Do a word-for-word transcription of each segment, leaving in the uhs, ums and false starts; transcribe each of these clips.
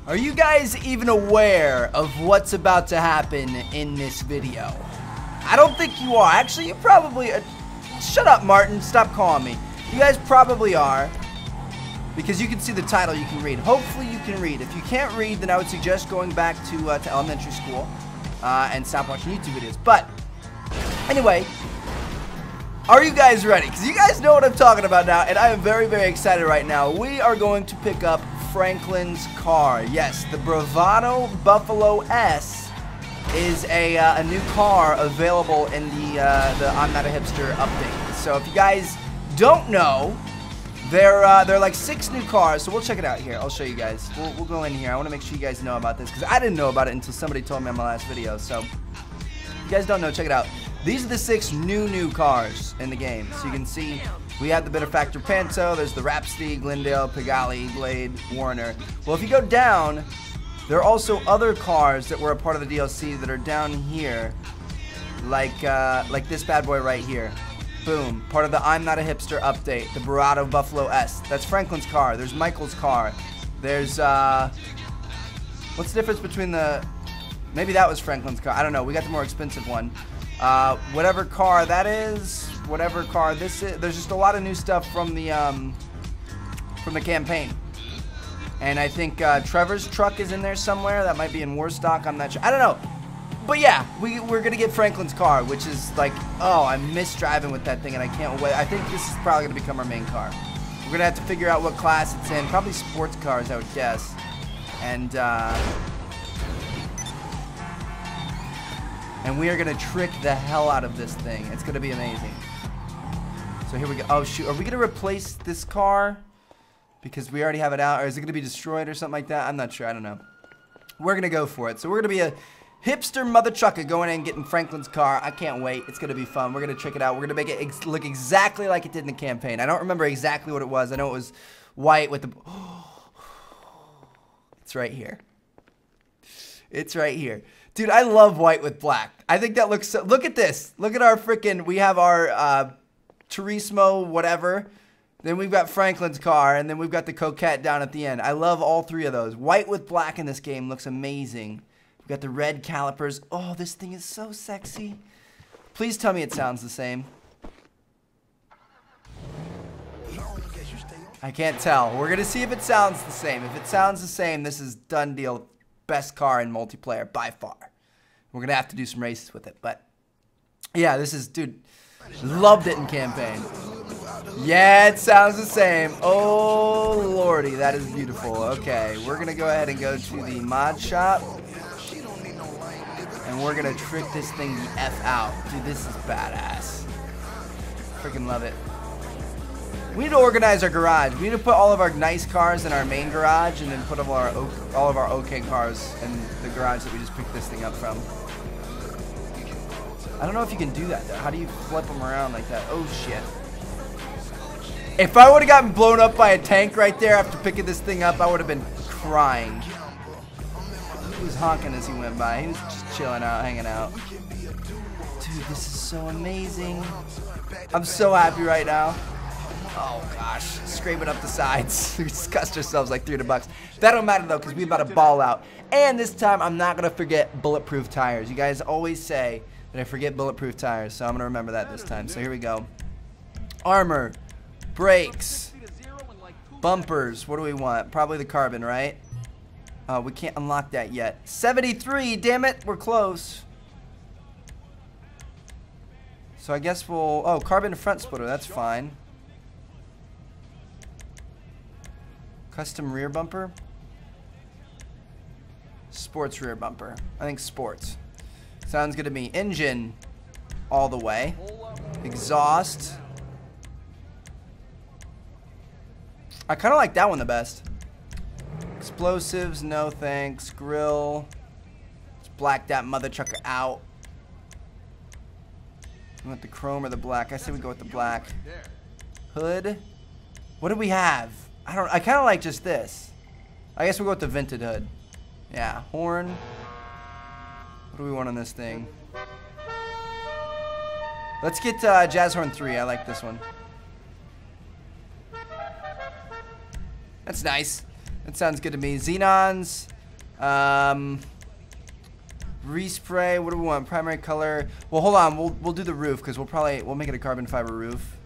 Are you guys even aware of what's about to happen in this video? I don't think you are. Actually, you probably... Uh, shut up, Martin. Stop calling me. You guys probably are. Because you can see the title, you can read. Hopefully you can read. If you can't read, then I would suggest going back to, uh, to elementary school uh, and stop watching YouTube videos. But, anyway, are you guys ready? Because you guys know what I'm talking about now, and I am very, very excited right now. We are going to pick up Franklin's car. Yes, the Bravado Buffalo S is a, uh, a new car available in the, uh, the I'm Not a Hipster update. So if you guys don't know, there, uh, there are like six new cars, so we'll check it out here. I'll show you guys. We'll, we'll go in here. I want to make sure you guys know about this, because I didn't know about it until somebody told me on my last video. So if you guys don't know, check it out. These are the six new, new cars in the game. So you can see we have the Benefactor Panto, there's the Rhapsody, Glendale, Pigali, Blade, Warner. Well, if you go down, there are also other cars that were a part of the D L C that are down here, like, uh, like this bad boy right here. Boom, part of the I'm Not a Hipster update, the Bravado Buffalo S. That's Franklin's car. There's Michael's car. There's, uh, what's the difference between the, maybe that was Franklin's car. I don't know. We got the more expensive one. Uh, whatever car that is, whatever car this is, there's just a lot of new stuff from the, um, from the campaign. And I think, uh, Trevor's truck is in there somewhere. That might be in Warstock. I'm not sure. I don't know. But yeah, we, we're going to get Franklin's car, which is like, oh, I miss driving with that thing, and I can't wait. I think this is probably going to become our main car. We're going to have to figure out what class it's in. Probably sports cars, I would guess. And, uh... And we are going to trick the hell out of this thing. It's going to be amazing. So here we go. Oh, shoot. Are we going to replace this car? Because we already have it out. Or is it going to be destroyed or something like that? I'm not sure. I don't know. We're going to go for it. So we're going to be a hipster mother trucker going in and getting Franklin's car. I can't wait. It's going to be fun. We're going to trick it out. We're going to make it ex look exactly like it did in the campaign. I don't remember exactly what it was. I know it was white with the... It's right here. It's right here. Dude, I love white with black. I think that looks so... Look at this. Look at our freaking... We have our uh, Turismo whatever. Then we've got Franklin's car. And then we've got the Coquette down at the end. I love all three of those. White with black in this game looks amazing. We've got the red calipers. Oh, this thing is so sexy. Please tell me it sounds the same. I can't tell. We're going to see if it sounds the same. If it sounds the same, this is done deal. Best car in multiplayer by far. We're going to have to do some races with it. But, yeah, this is, dude, loved it in campaign. Yeah, it sounds the same. Oh, lordy, that is beautiful. Okay, we're going to go ahead and go to the mod shop. And we're going to trick this thing the F out. Dude, this is badass. Freaking love it. We need to organize our garage. We need to put all of our nice cars in our main garage and then put all of our, all of our okay cars in the garage that we just picked this thing up from. I don't know if you can do that though. How do you flip them around like that? Oh shit. If I would have gotten blown up by a tank right there after picking this thing up, I would have been crying. He was honking as he went by. He was just chilling out, hanging out. Dude, this is so amazing. I'm so happy right now. Oh gosh, scraping up the sides. We discussed ourselves like three hundred bucks. That don't matter though, because we about to ball out. And this time, I'm not gonna forget bulletproof tires. You guys always say that I forget bulletproof tires, so I'm gonna remember that this time. So here we go. Armor, brakes, bumpers. What do we want? Probably the carbon, right? Uh, we can't unlock that yet. seventy-three, damn it, we're close. So I guess we'll, oh, carbon front splitter, that's fine. Custom rear bumper. Sports rear bumper. I think sports. Sounds good to me. Engine all the way. Exhaust. I kind of like that one the best. Explosives, no thanks. Grill. Let's black that mother trucker out. You want the chrome or the black? I say we go with the black. Hood. What do we have? I don't. I kind of like just this. I guess we'll go with the vented hood. Yeah. Horn. What do we want on this thing? Let's get uh, Jazz Horn three. I like this one. That's nice. That sounds good to me. Xenons. Um, respray. What do we want? Primary color. Well, hold on. We'll we'll do the roof because we'll probably we'll make it a carbon fiber roof.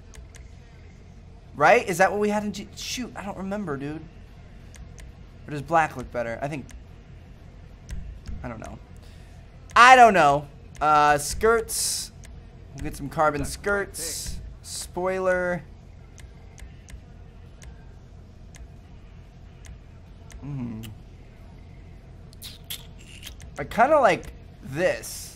Right? Is that what we had in G? Shoot, I don't remember, dude. Or does black look better? I think. I don't know. I don't know. Uh, skirts. We'll get some carbon skirts. Spoiler. Mm. I kind of like this.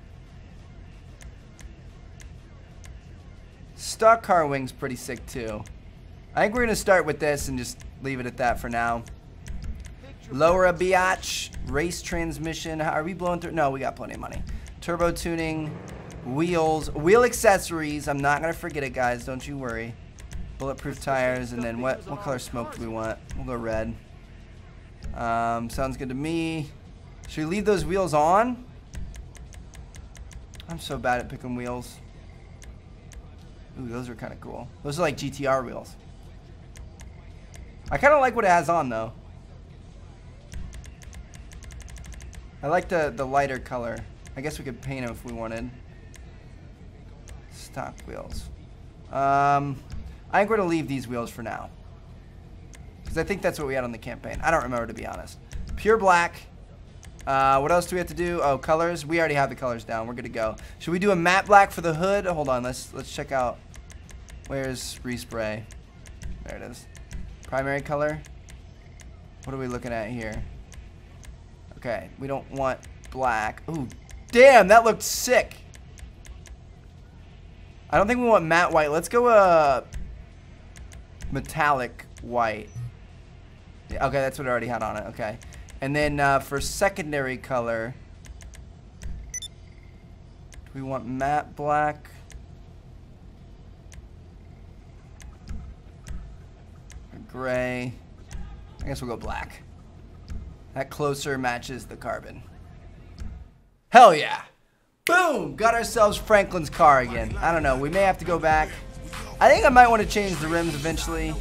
Stock car wing's pretty sick too. I think we're gonna start with this and just leave it at that for now. Lower a biatch. Race transmission. How, are we blowing through? No, we got plenty of money. Turbo tuning. Wheels. Wheel accessories. I'm not gonna forget it, guys. Don't you worry. Bulletproof tires. And then what? What color smoke do we want? We'll go red. Um, sounds good to me. Should we leave those wheels on? I'm so bad at picking wheels. Ooh, those are kind of cool. Those are like G T R wheels. I kind of like what it has on though. I like the, the lighter color. I guess we could paint them if we wanted. Stock wheels. Um, I think we're going to leave these wheels for now. Because I think that's what we had on the campaign. I don't remember, to be honest. Pure black. Uh, what else do we have to do? Oh, colors. We already have the colors down. We're good to go. Should we do a matte black for the hood? Hold on. Let's let's check out. Where's respray? There it is. Primary color. What are we looking at here? Okay. We don't want black. Ooh, damn. That looked sick. I don't think we want matte white. Let's go uh, metallic white. Yeah, okay, that's what I already had on it. Okay. And then uh, for secondary color, do we want matte black? Or gray? I guess we'll go black. That closer matches the carbon. Hell yeah. Boom! Got ourselves Franklin's car again. I don't know. We may have to go back. I think I might want to change the rims eventually.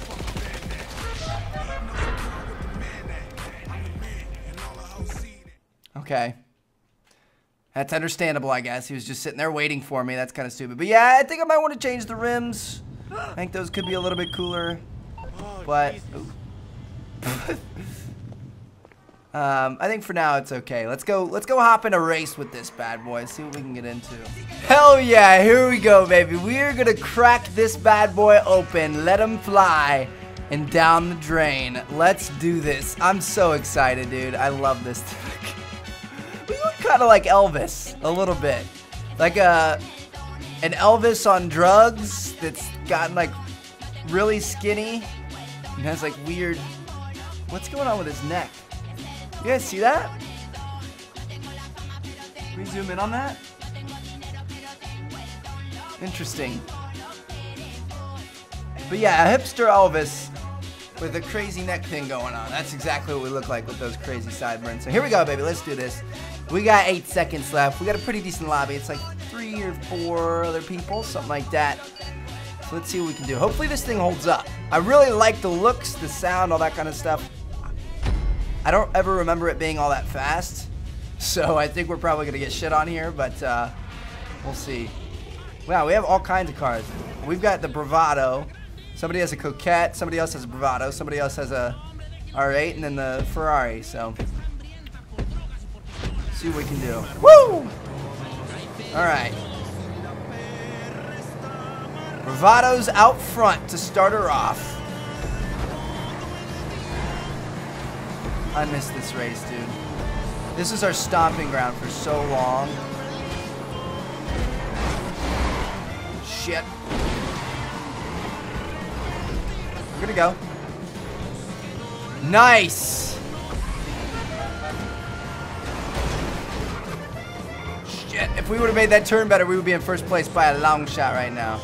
Okay. That's understandable, I guess. He was just sitting there waiting for me. That's kind of stupid. But yeah, I think I might want to change the rims. I think those could be a little bit cooler. But... Um, I think for now it's okay. Let's go. Let's go hop in a race with this bad boy. See what we can get into. Hell yeah! Here we go, baby. We are gonna crack this bad boy open. Let him fly and down the drain. Let's do this. I'm so excited, dude. I love this truck. We look kind of like Elvis a little bit, like a an Elvis on drugs that's gotten like really skinny and has like weird. What's going on with his neck? You guys see that? Can we zoom in on that? Interesting. But yeah, a hipster Elvis with a crazy neck thing going on. That's exactly what we look like with those crazy sideburns. So here we go, baby. Let's do this. We got eight seconds left. We got a pretty decent lobby. It's like three or four other people, something like that. So let's see what we can do. Hopefully this thing holds up. I really like the looks, the sound, all that kind of stuff. I don't ever remember it being all that fast, so I think we're probably gonna get shit on here, but uh, we'll see. Wow, we have all kinds of cars. We've got the Bravado. Somebody has a Coquette. Somebody else has a Bravado. Somebody else has a R eight, and then the Ferrari. So, see what we can do. Woo! All right. Bravado's out front to start her off. I miss this race, dude. This is our stomping ground for so long. Shit. We're gonna go. Nice! Shit, if we would have made that turn better, we would be in first place by a long shot right now.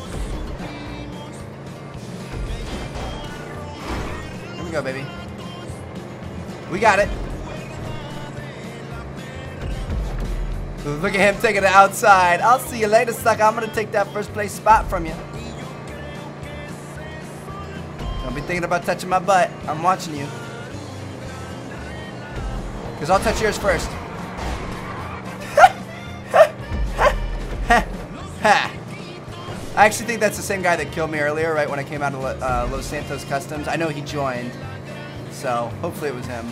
Here we go, baby. We got it. Look at him taking it outside. I'll see you later, sucker. I'm going to take that first place spot from you. Don't be thinking about touching my butt. I'm watching you. Because I'll touch yours first. I actually think that's the same guy that killed me earlier, right when I came out of uh, Los Santos Customs. I know he joined, so hopefully it was him.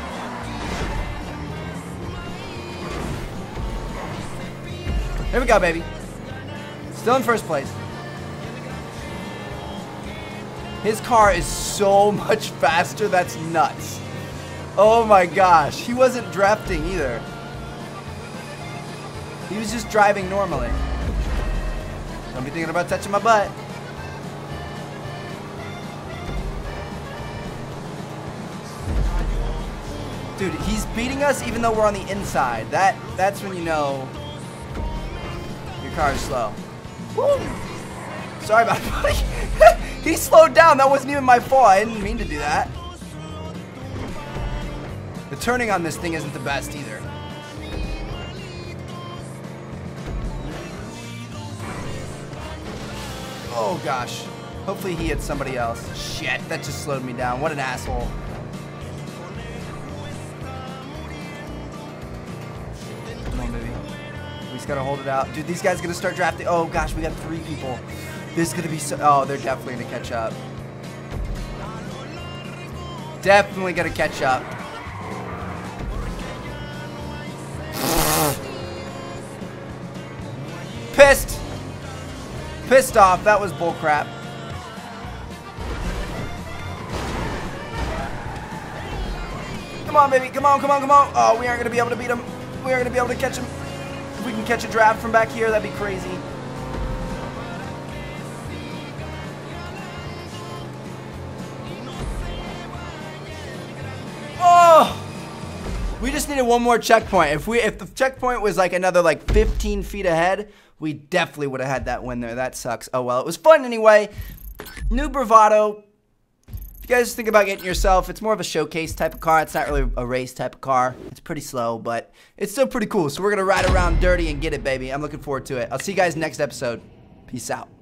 Here we go, baby. Still in first place. His car is so much faster, that's nuts. Oh my gosh, he wasn't drafting either. He was just driving normally. Don't be thinking about touching my butt. Dude, he's beating us even though we're on the inside. That that's when you know your car is slow. Woo! Sorry about it, buddy. He slowed down. That wasn't even my fault. I didn't mean to do that. The turning on this thing isn't the best either. Oh gosh. Hopefully he hits somebody else. Shit, that just slowed me down. What an asshole. Come on, baby. We just gotta hold it out. Dude, these guys are gonna start drafting. Oh gosh, we got three people. This is gonna be so. Oh, they're definitely gonna catch up. Definitely gonna catch up. Pissed. Pissed off. That was bullcrap. Come on, baby. Come on, come on, come on. Oh, we aren't gonna be able to beat him. We aren't gonna be able to catch him. If we can catch a draft from back here, that'd be crazy. Oh! We just needed one more checkpoint. If we, if the checkpoint was like another like fifteen feet ahead, we definitely would have had that win there. That sucks. Oh well, it was fun anyway. New Bravado. If you guys think about getting yourself, it's more of a showcase type of car. It's not really a race type of car. It's pretty slow, but it's still pretty cool. So we're gonna ride around dirty and get it, baby. I'm looking forward to it. I'll see you guys next episode. Peace out.